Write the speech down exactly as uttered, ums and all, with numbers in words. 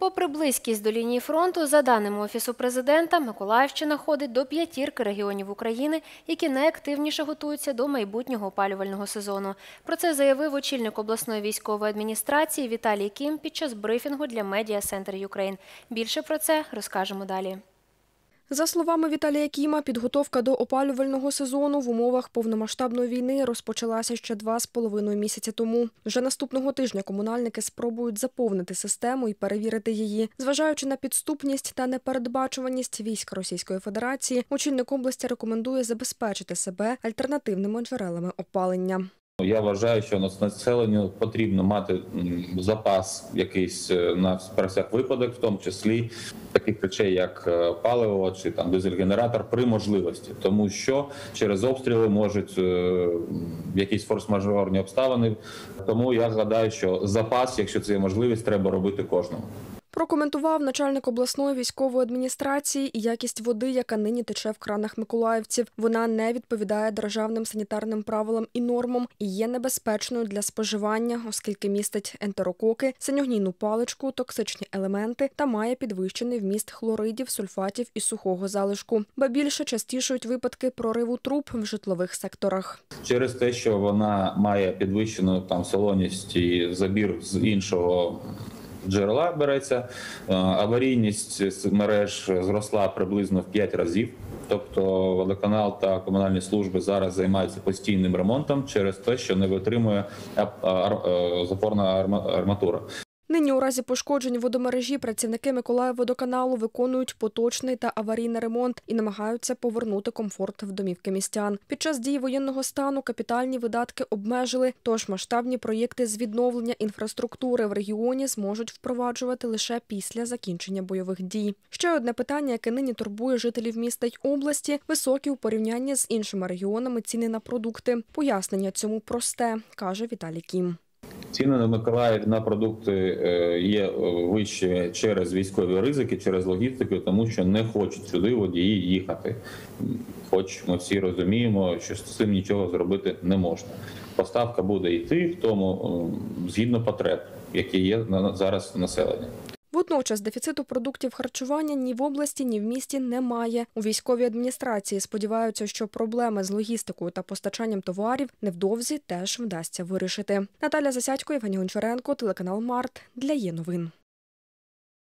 Попри близькість до лінії фронту, за даними Офісу президента, Миколаївщина ходить до п'ятірки регіонів України, які найактивніше готуються до майбутнього опалювального сезону. Про це заявив очільник обласної військової адміністрації Віталій Кім під час брифінгу для Media Center Ukraine. Більше про це розкажемо далі. За словами Віталія Кіма, підготовка до опалювального сезону в умовах повномасштабної війни розпочалася ще два з половиною місяці тому. Вже наступного тижня комунальники спробують заповнити систему і перевірити її. Зважаючи на підступність та непередбачуваність військ Російської Федерації, очільник області рекомендує забезпечити себе альтернативними джерелами опалення. Я вважаю, що населенню потрібно мати запас якийсь на всяк випадок, в тому числі таких речей, як паливо чи там дизель-генератор при можливості. Тому що через обстріли можуть якісь форс-мажорні обставини. Тому я гадаю, що запас, якщо це є можливість, треба робити кожному. Прокоментував начальник обласної військової адміністрації і якість води, яка нині тече в кранах миколаївців. Вона не відповідає державним санітарним правилам і нормам і є небезпечною для споживання, оскільки містить ентерококи, синьогнійну паличку, токсичні елементи та має підвищений вміст хлоридів, сульфатів і сухого залишку. Ба більше частішують випадки прориву труб в житлових секторах. Через те, що вона має підвищену там солоність і забір з іншого джерела береться, аварійність мереж зросла приблизно в п'ять разів. Тобто водоканал та комунальні служби зараз займаються постійним ремонтом через те, що не витримує запорна арматура. Нині у разі пошкоджень водомережі працівники Миколаївводоканалу виконують поточний та аварійний ремонт і намагаються повернути комфорт в домівки містян. Під час дії воєнного стану капітальні видатки обмежили, тож масштабні проєкти з відновлення інфраструктури в регіоні зможуть впроваджувати лише після закінчення бойових дій. Ще одне питання, яке нині турбує жителів міста й області – високі у порівнянні з іншими регіонами ціни на продукти. Пояснення цьому просте, каже Віталій Кім. Ціни на Миколаїв на продукти є вищі через військові ризики, через логістику, тому що не хочуть сюди водії їхати. Хоч ми всі розуміємо, що з цим нічого зробити не можна. Поставка буде йти в тому згідно потреб, які є зараз в населенні. Водночас дефіциту продуктів харчування ні в області, ні в місті немає. У військовій адміністрації сподіваються, що проблеми з логістикою та постачанням товарів невдовзі теж вдасться вирішити. Наталя Засядько, Євгеній Гончаренко, телеканал Март для Є новин.